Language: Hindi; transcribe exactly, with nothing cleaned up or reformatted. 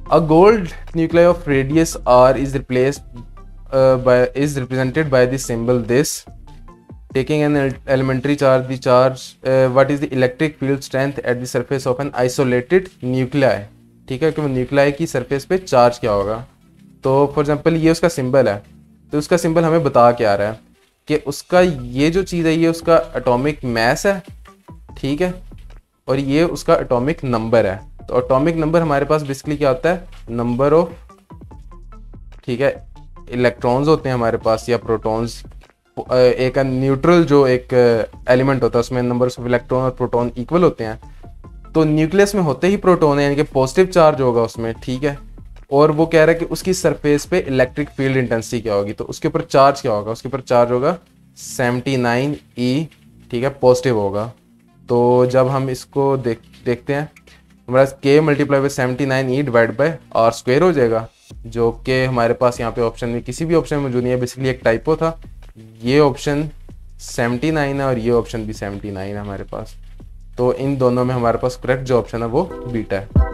A gold nuclei of radius R is replaced by is represented by the symbol this taking an elementary charge the charge uh, what is the electric field strength at the surface of an isolated nuclei। ठीक है कि वो न्यूक्लियाई की सरफेस पे चार्ज क्या होगा। तो फॉर एग्जांपल ये उसका सिंबल है, तो उसका सिंबल हमें बता के आ रहा है कि उसका ये जो चीज़ है ये उसका एटॉमिक मास है, ठीक है, और ये उसका एटॉमिक नंबर है। तो एटॉमिक नंबर हमारे पास बेसिकली क्या होता है, नंबर ऑफ, ठीक है, इलेक्ट्रॉन्स होते हैं हमारे पास या प्रोटॉन्स। एक न्यूट्रल जो एक एलिमेंट होता है उसमें नंबर ऑफ इलेक्ट्रॉन और प्रोटॉन इक्वल होते हैं। तो न्यूक्लियस में होते ही प्रोटॉन है, यानी कि पॉजिटिव चार्ज होगा उसमें, ठीक है। और वो कह रहा है कि उसकी सरफेस पे इलेक्ट्रिक फील्ड इंटेंसिटी क्या होगी, तो उसके ऊपर चार्ज क्या होगा, उसके ऊपर चार्ज होगा सेवेंटी नाइन ई, ठीक है, पॉजिटिव होगा। तो जब हम इसको देख देखते हैं हमारा के multiply by seventy nine E divide by R square हो जाएगा, जो कि हमारे पास यहाँ पे ऑप्शन में किसी भी ऑप्शन में मौजूद नहीं है, बेसिकली एक टाइपो था। ये ऑप्शन सेवेंटी नाइन है और ये ऑप्शन भी सेवेंटी नाइन है हमारे पास। तो इन दोनों में हमारे पास करेक्ट जो ऑप्शन है वो बीटा है।